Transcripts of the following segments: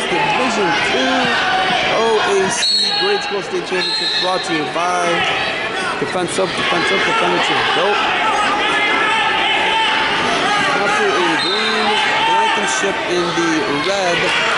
Schools Division II OAC Grade School State Championship brought to you by Defense Up, Defensive Dope. After in green, Blankenship in the red.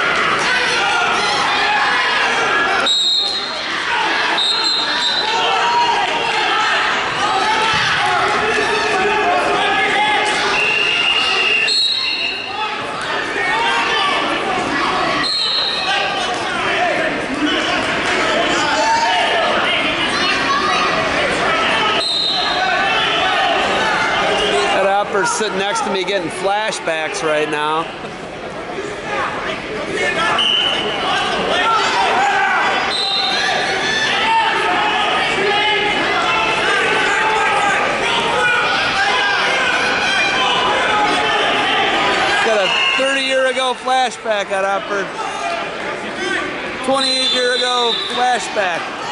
Sitting next to me getting flashbacks right now. Got a 30-year-ago flashback at Upper. 28-year-ago flashback.